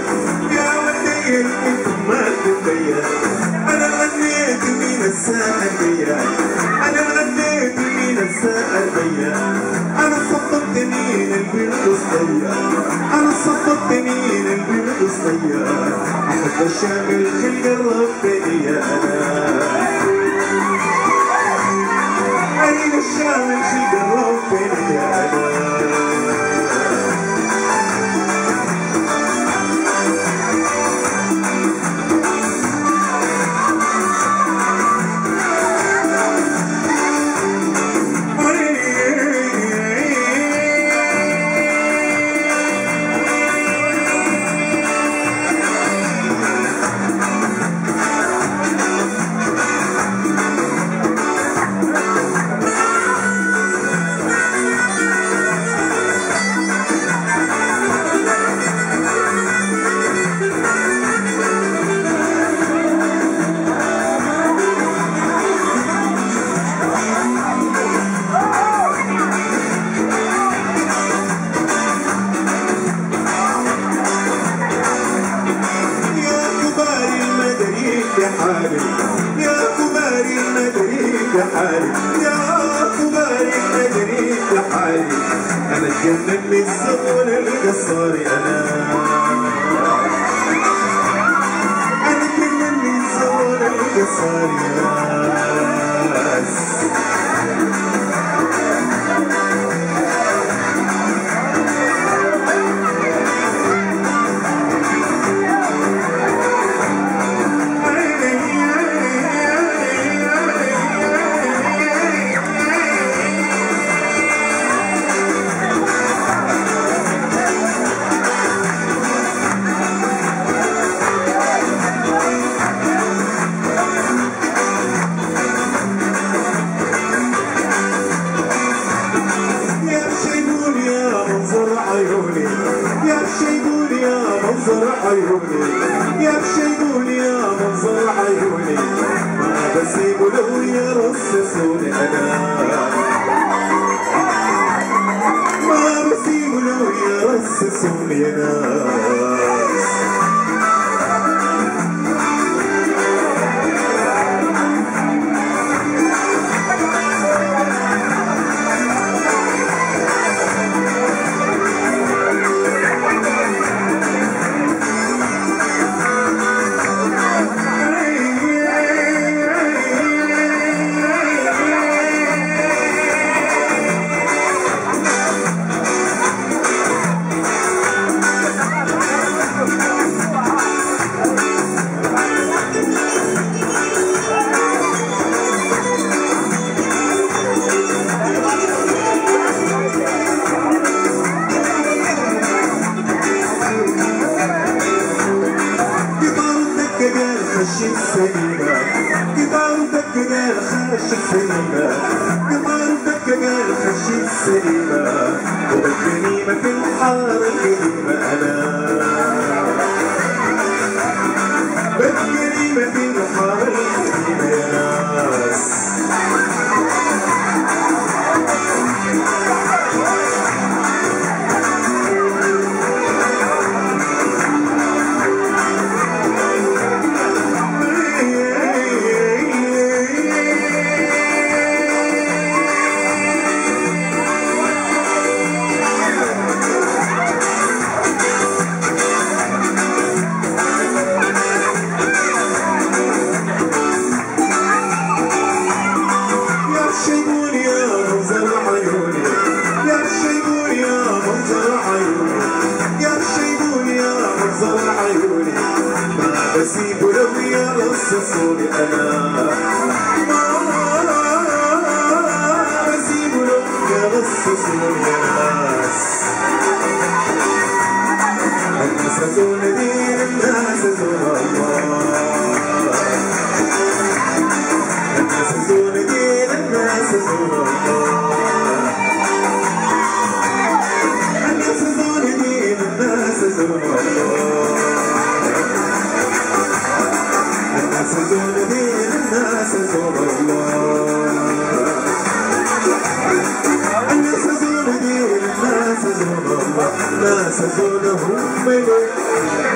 يا ودي انتم ما تتبين انا غنيت من الساعة البيان انا غنيت من الساعة البيان انا صفقت من البرد الصيان انا صفقت من البرد الصيان احب الشامل خلق الرباني انا الشامل خلق الرباني يا كباري المدري يا حالي يا كباري المدري يا حالي انا اتجنن من الزمن القصاري انا اتجنن من الزمن القصاري يا بشيبوني يا منظر عيوني ما بسيبه لو يرصصوني انا ما بسيبه لو يرصصوني انا قطار دقنا الخش السليمة قطار دقنا الخش السليمة والجريمة في الحارة القديمة أنا بالجريمة في الحارة القديمة يا ناس بسيبه لو يرصصوني انا بسيبه لو يرصصوني الناس الناس زون دين الناس زون الله الناس زون دين الناس زون الله الناس زون دين الناس زون الله الناس زون دين الناس زون الله الناس زون دين الناس زون الله الناس زونهم ملك